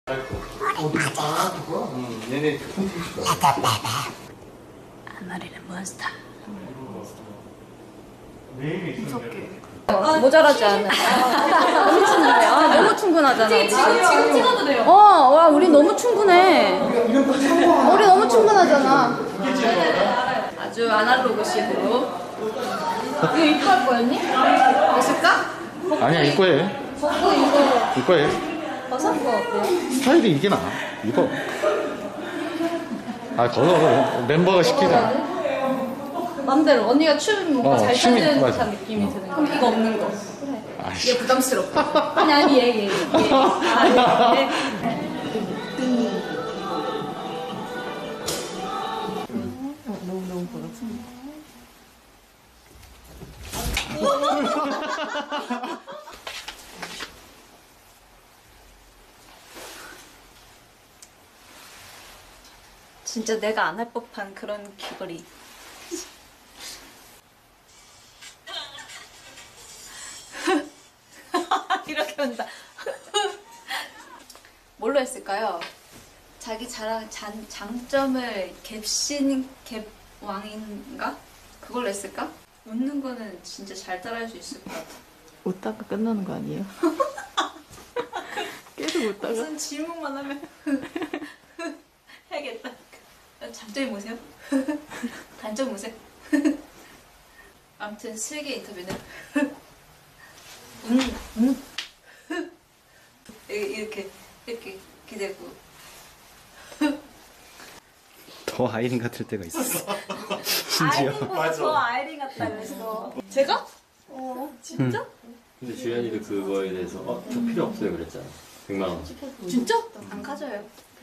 얘네 콘텐츠가 아마리는 몬스터. 무섭게. 모자라지 않아. 너무 충분해. 너무 충분하잖아. 지금 찍어도 돼요. 와, 우리 너무 충분해. 우리 너무 충분하잖아. 아주 아날로그식으로. 이거 입고 할 거였니? 있을까? 아니야 이거 해. 벗고 이거 이거 해. 벗은 거 어때요? 스타일이 이게 나아. 이거. 벗어. 멤버가 시키잖아. 맘대로. 언니가 춤 뭔가 잘 춤이, 찾는 맞아. 듯한 느낌이 드는 거. 그럼 이거 없는 거. 그래. 아이씨. 얘 부담스럽다. 아니 얘. 너무 부담스럽다. 진짜 내가 안 할 법한 그런 귀걸이. 이렇게 한다. 뭘로 했을까요? 자기 장점을 갭왕인가? 그걸로 했을까? 웃는 거는 진짜 잘 따라할 수 있을 것 같아. 웃다가 끝나는 거 아니에요? 계속 웃다가. 무슨 질문만 하면 해야겠다. 장점이 뭐세요? 단점 뭐세요? 아무튼 슬기 인터뷰는 이렇게 기대고. 더 아이린 같을 때가 있었어. 심지어. 아이린보다 더 아이린 같다면서. 제가? 진짜? 근데 주연이도 그거에 대해서 저 필요 없어요 그랬잖아. 100만 원. 진짜? 안 가져요.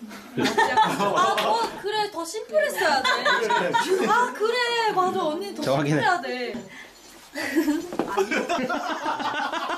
그래 더 심플했어야 돼. 그래 맞아 언니 더 정확히는. 심플해야 돼.